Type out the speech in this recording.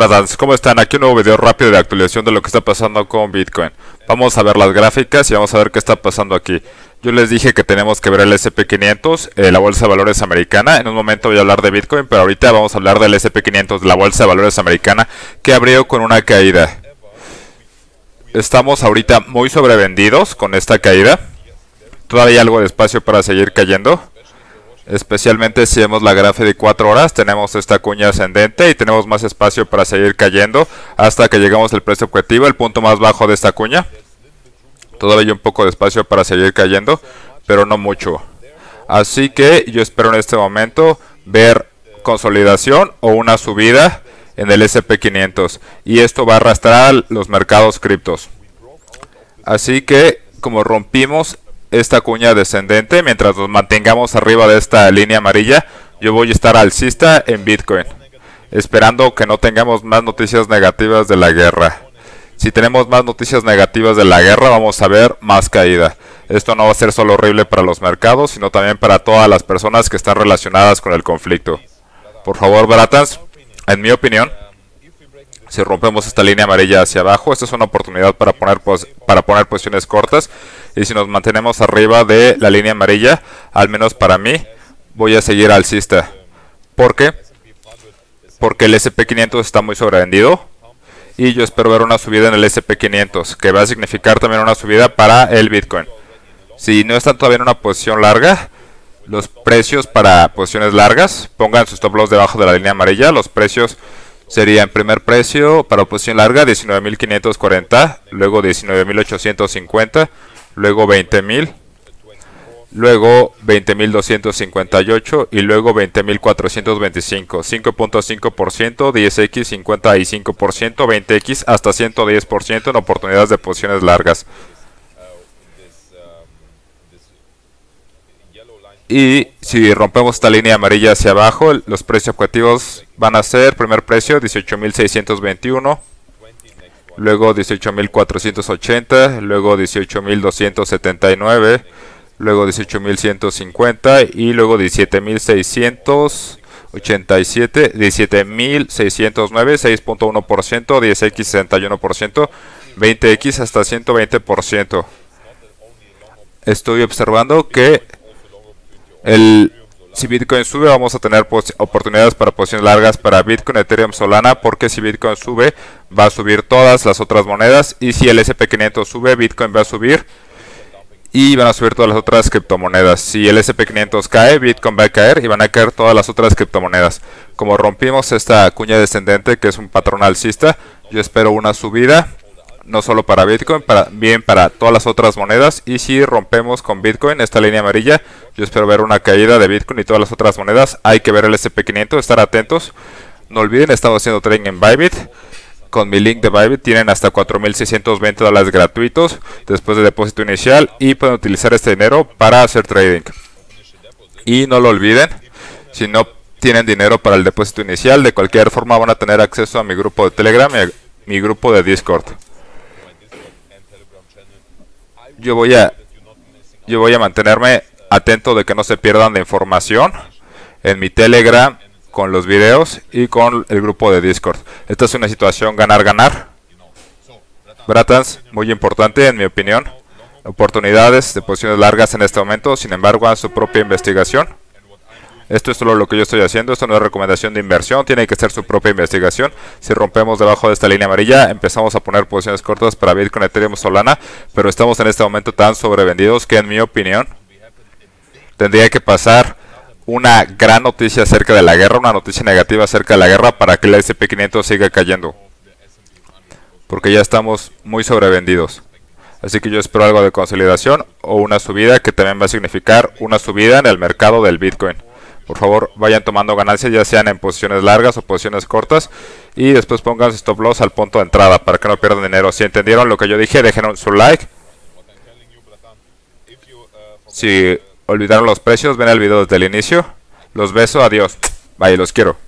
Bradans, ¿cómo están? Aquí un nuevo video rápido de actualización de lo que está pasando con Bitcoin. Vamos a ver las gráficas y vamos a ver qué está pasando aquí. Yo les dije que tenemos que ver el SP500, la Bolsa de Valores Americana. En un momento voy a hablar de Bitcoin, pero ahorita vamos a hablar del SP500, la Bolsa de Valores Americana, que abrió con una caída. Estamos ahorita muy sobrevendidos con esta caída. Todavía hay algo de espacio para seguir cayendo. Especialmente si vemos la gráfica de 4 horas, tenemos esta cuña ascendente y tenemos más espacio para seguir cayendo hasta que llegamos al precio objetivo, el punto más bajo de esta cuña. Todavía hay un poco de espacio para seguir cayendo, pero no mucho. Así que yo espero en este momento ver consolidación o una subida en el SP500 y esto va a arrastrar los mercados criptos. Así que como rompimos esta cuña descendente, mientras nos mantengamos arriba de esta línea amarilla, yo voy a estar alcista en Bitcoin, esperando que no tengamos más noticias negativas de la guerra. Si tenemos más noticias negativas de la guerra, vamos a ver más caída. Esto no va a ser solo horrible para los mercados, sino también para todas las personas que están relacionadas con el conflicto. Por favor, Bradans, en mi opinión, si rompemos esta línea amarilla hacia abajo, esta es una oportunidad para poner posiciones cortas. Y si nos mantenemos arriba de la línea amarilla, al menos para mí, voy a seguir alcista. ¿Por qué? Porque el SP500 está muy sobrevendido. Y yo espero ver una subida en el SP500, que va a significar también una subida para el Bitcoin. Si no están todavía en una posición larga, los precios para posiciones largas, pongan sus stop loss debajo de la línea amarilla. Los precios serían: primer precio para posición larga 19.540, luego 19.850, luego 20.000, luego 20.258 y luego 20.425. 5.5%, 10x, 55%, 20x hasta 110% en oportunidades de posiciones largas. Y si rompemos esta línea amarilla hacia abajo, los precios objetivos van a ser: primer precio 18.621, luego 18.480, luego 18.279, luego 18.150 y luego 17.687, 17.609, 6.1%, 10x 61%, 20x hasta 120%. Estoy observando que si Bitcoin sube, vamos a tener oportunidades para posiciones largas para Bitcoin, Ethereum, Solana, porque si Bitcoin sube, va a subir todas las otras monedas, y si el SP500 sube, Bitcoin va a subir y van a subir todas las otras criptomonedas. Si el SP500 cae, Bitcoin va a caer y van a caer todas las otras criptomonedas. Como rompimos esta cuña descendente, que es un patrón alcista, yo espero una subida, no solo para Bitcoin, bien para todas las otras monedas. Y si rompemos con Bitcoin esta línea amarilla, yo espero ver una caída de Bitcoin y todas las otras monedas. Hay que ver el SP500, estar atentos. No olviden, estamos haciendo trading en Bybit. Con mi link de Bybit tienen hasta $4.620 gratuitos después de depósito inicial, y pueden utilizar este dinero para hacer trading. Y no lo olviden, si no tienen dinero para el depósito inicial, de cualquier forma van a tener acceso a mi grupo de Telegram y a mi grupo de Discord. Yo voy a mantenerme atento de que no se pierdan de información en mi Telegram, con los videos y con el grupo de Discord. Esta es una situación ganar-ganar. Bradans, muy importante en mi opinión. Oportunidades de posiciones largas en este momento, sin embargo, hagan su propia investigación. Esto es solo lo que yo estoy haciendo, esto no es recomendación de inversión, tiene que ser su propia investigación. Si rompemos debajo de esta línea amarilla, empezamos a poner posiciones cortas para Bitcoin, Ethereum, Solana, pero estamos en este momento tan sobrevendidos que, en mi opinión, tendría que pasar una gran noticia acerca de la guerra, una noticia negativa acerca de la guerra, para que el SP500 siga cayendo, porque ya estamos muy sobrevendidos. Así que yo espero algo de consolidación o una subida, que también va a significar una subida en el mercado del Bitcoin. Por favor, vayan tomando ganancias, ya sean en posiciones largas o posiciones cortas, y después pongan su stop loss al punto de entrada para que no pierdan dinero. Si entendieron lo que yo dije, dejen su like. Si olvidaron los precios, ven el video desde el inicio. Los beso, adiós. Bye, los quiero.